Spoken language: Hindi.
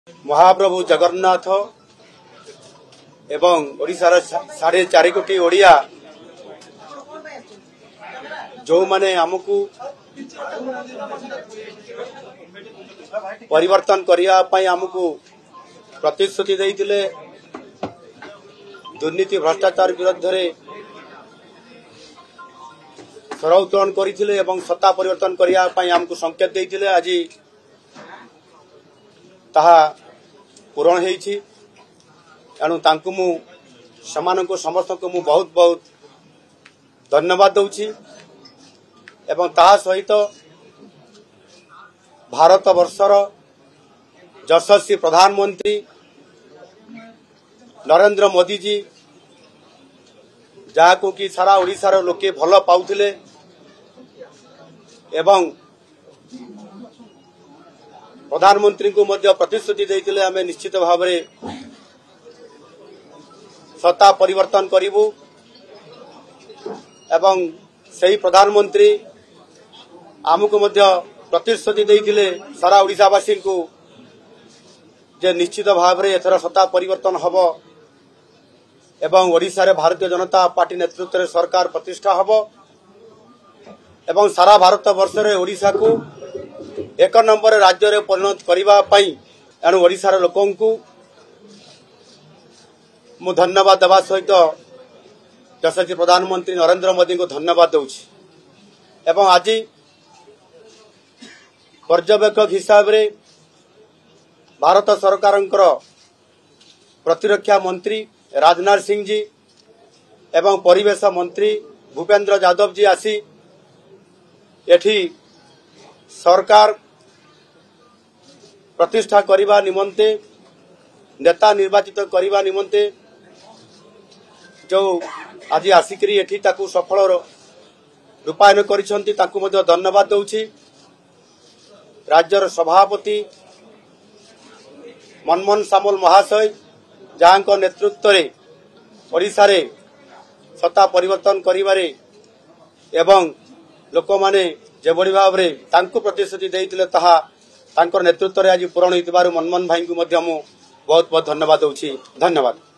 महाप्रभु जगन्नाथ एवं ओडिशार 4.5 कोटी ओडिया जो माने आमको परिवर्तन करने आमको प्रतिश्रुति देइतिले दुर्नीति भ्रष्टाचार विरुद्ध रे स्वर उत्तोलन करथिले एवं सत्ता परिवर्तन करने आमको संकेत देइतिले आज ताहा पूरण होईछि। एणु तांकु मु समानको समस्त को मु बहुत बहुत धन्यवाद दउछि एवं ताहा सहित भारत वर्षर यशस्वी प्रधानमंत्री नरेंद्र मोदी जी जाको कि सारा ओडिशार लोके भल पाउथिले एवं प्रधानमंत्री को मध्य प्रतिश्रुति देइतिले आमे निश्चित भाव रे सत्ता परिवर्तन करिवु एवं सही प्रधानमंत्री आमको मध्य प्रतिश्रुति देइतिले सारा ओडिशावासी को जे निश्चित भाव रे एथरा सत्ता परिवर्तन हबो एवं ओडिशा रे भारतीय जनता पार्टी नेतृत्व रे सरकार प्रतिष्ठा हबो एवं सारा भारत वर्ष रे ओडिशा को 1 नंबर राज्य रे परिणत करिबा पई एणु ओडिशा रे लोकन को मु धन्यवाद देवा सहित यशस्वी प्रधानमंत्री नरेंद्र मोदी को धन्यवाद दउछि एवं आज पर्यवेक्षक हिसाब रे भारत सरकारंकर प्रतिरक्षा मंत्री राजनाथ सिंह जी एवं परिवेश मंत्री भूपेंद्र यादव जी आसी एठी सरकार प्रतिष्ठा करिबा निमंते नेता निर्वाचित करिबा निमंते जो आज आसिकरी एठी ताकू सफल रूपायन करिसंती ताकू मध्ये धन्यवाद दउछि। राज्यर सभापति मनमोहन सामल महाशय जहाँ नेतृत्व रे ओडिशा रे सत्ता परिवर्तन करिबारे एवं लोक माने जेबड़ी भाव रे तांको प्रतिश्रुति देइतिले ताहा तांकर नेतृत्व रे आज पूरण होइतिबारु मनमोहन भाई को मध्य मु बहुत बहुत धन्यवाद दउछि। धन्यवाद।